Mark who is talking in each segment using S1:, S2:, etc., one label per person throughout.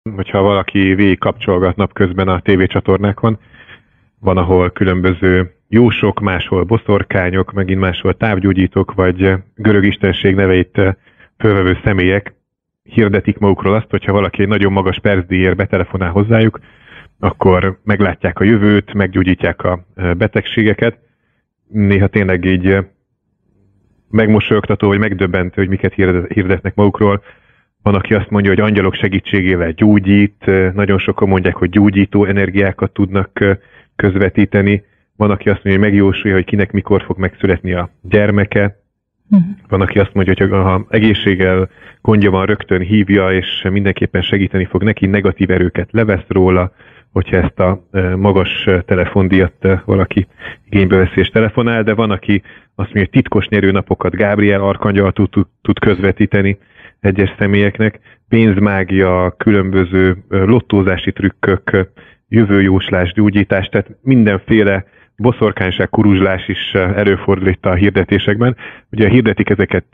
S1: hogyha valaki végig kapcsolgat napközben a tévécsatornákon, van, ahol különböző jósok, máshol boszorkányok, megint máshol távgyógyítók, vagy görög istenség neveit fölvevő személyek hirdetik magukról azt, hogyha valaki egy nagyon magas percdíjért betelefonál hozzájuk, akkor meglátják a jövőt, meggyógyítják a betegségeket. Néha tényleg így megmosolyogtató, vagy megdöbbentő, hogy miket hirdetnek magukról. Van, aki azt mondja, hogy angyalok segítségével gyógyít, nagyon sokan mondják, hogy gyógyító energiákat tudnak közvetíteni. Van, aki azt mondja, hogy megjósolja, hogy kinek mikor fog megszületni a gyermeke. Van, aki azt mondja, hogy ha egészséggel gondja van, rögtön hívja, és mindenképpen segíteni fog neki, negatív erőket levesz róla, hogyha ezt a magas telefondíjat valaki igénybe veszi és telefonál, de van, aki azt mondja, hogy titkos nyerőnapokat Gábriel arkangyal tud közvetíteni egyes személyeknek, pénzmágia, különböző lottózási trükkök, jövőjóslás, gyógyítás, tehát mindenféle boszorkányság, kuruzslás is előfordul itt a hirdetésekben. Ugye hirdetik ezeket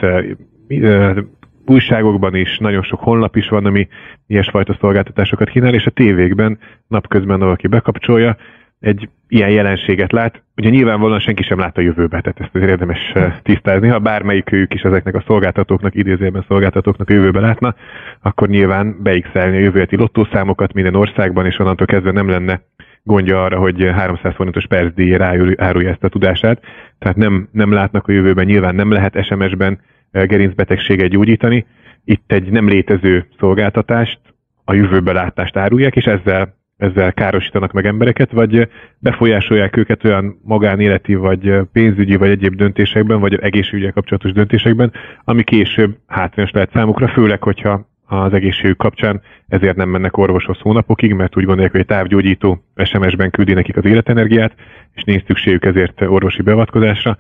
S1: újságokban is, nagyon sok honlap is van, ami ilyesfajta szolgáltatásokat kínál, és a tévékben napközben valaki bekapcsolja, egy ilyen jelenséget lát. Ugye nyilvánvalóan senki sem lát a jövőbe, tehát ezt azért érdemes tisztázni. Ha bármelyikőjük is ezeknek a szolgáltatóknak, idézőjelben szolgáltatóknak a jövőbe látna, akkor nyilván beixelni a jövőleti lottószámokat minden országban, és onnantól kezdve nem lenne gondja arra, hogy 300 forintos percdíjért árulja ezt a tudását. Tehát nem látnak a jövőben, nyilván nem lehet SMS-ben gerincbetegséget gyógyítani. Itt egy nem létező szolgáltatást, a jövőbe látást árulják, és ezzel károsítanak meg embereket, vagy befolyásolják őket olyan magánéleti, vagy pénzügyi, vagy egyéb döntésekben, vagy egészségügyel kapcsolatos döntésekben, ami később hátrányos lehet számukra, főleg, hogyha az egészségük kapcsán ezért nem mennek orvoshoz hónapokig, mert úgy gondolják, hogy egy távgyógyító SMS-ben küldi nekik az életenergiát, és nincs szükségük ezért orvosi beavatkozásra.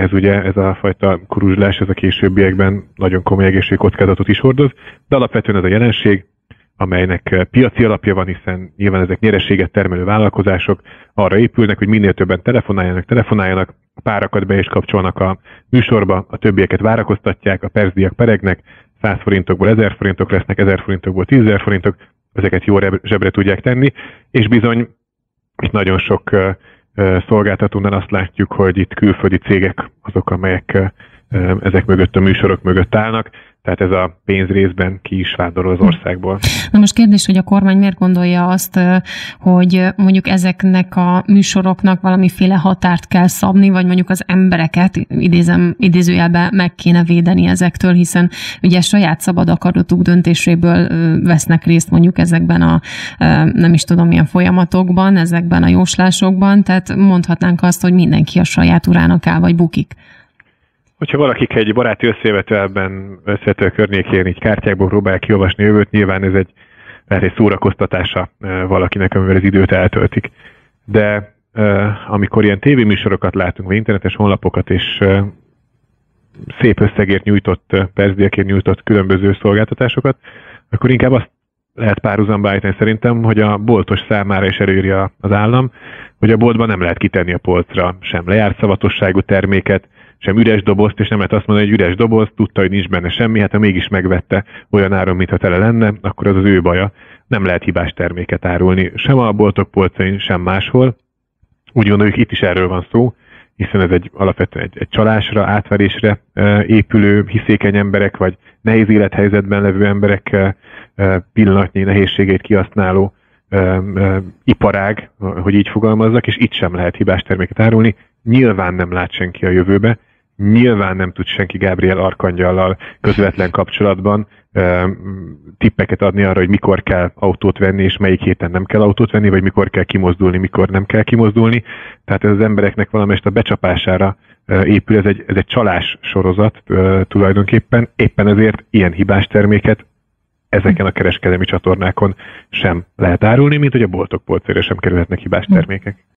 S1: Ez a fajta kuruzslás, ez a későbbiekben nagyon komoly egészségkockázatot is hordoz, de alapvetően ez a jelenség, amelynek piaci alapja van, hiszen nyilván ezek nyereséget termelő vállalkozások arra épülnek, hogy minél többen telefonáljanak, a párakat be is kapcsolnak a műsorba, a többieket várakoztatják, a percdíjak peregnek, 100 forintokból 1000 forintok lesznek, 1000 forintokból 10.000 forintok, ezeket jó zsebre tudják tenni, és bizony itt nagyon sok szolgáltatónál azt látjuk, hogy itt külföldi cégek azok, amelyek ezek mögött a műsorok mögött állnak, tehát ez a pénz részben ki is vándorol az országból.
S2: Na most kérdés, hogy a kormány miért gondolja azt, hogy mondjuk ezeknek a műsoroknak valamiféle határt kell szabni, vagy mondjuk az embereket, idézőjelben meg kéne védeni ezektől, hiszen ugye saját szabad akaratuk döntéséből vesznek részt mondjuk ezekben a nem is tudom milyen folyamatokban, ezekben a jóslásokban, tehát mondhatnánk azt, hogy mindenki a saját urának áll, vagy bukik.
S1: Hogyha valakik egy baráti összejövetelő környékén így kártyákból próbálják kiolvasni jövőt, nyilván ez egy szórakoztatása valakinek, amivel az időt eltöltik. De amikor ilyen tévéműsorokat látunk, vagy internetes honlapokat, és szép összegért nyújtott, percdíjakért nyújtott különböző szolgáltatásokat, akkor inkább azt lehet párhuzamba állítani szerintem, hogy a boltos számára is előírja az állam, hogy a boltban nem lehet kitenni a polcra sem lejárt szavatosságú terméket, sem üres dobozt, és nem lehet azt mondani, hogy üres doboz, tudta, hogy nincs benne semmi, hát ha mégis megvette olyan áron, mintha tele lenne, akkor az az ő baja. Nem lehet hibás terméket árulni, sem a boltok polcain, sem máshol. Úgy gondoljuk, itt is erről van szó, hiszen ez alapvetően egy csalásra, átverésre épülő, hiszékeny emberek, vagy nehéz élethelyzetben levő emberek pillanatnyi nehézségeit kihasználó iparág, hogy így fogalmazzak, és itt sem lehet hibás terméket árulni. Nyilván nem lát senki a jövőbe, nyilván nem tud senki Gábriel arkangyallal közvetlen kapcsolatban tippeket adni arra, hogy mikor kell autót venni, és melyik héten nem kell autót venni, vagy mikor kell kimozdulni, mikor nem kell kimozdulni. Tehát ez az embereknek valamelyest a becsapására épül, ez egy csalás sorozat tulajdonképpen. Éppen ezért ilyen hibás terméket ezeken a kereskedelmi csatornákon sem lehet árulni, mint hogy a boltok polcaira sem kerülhetnek hibás termékek.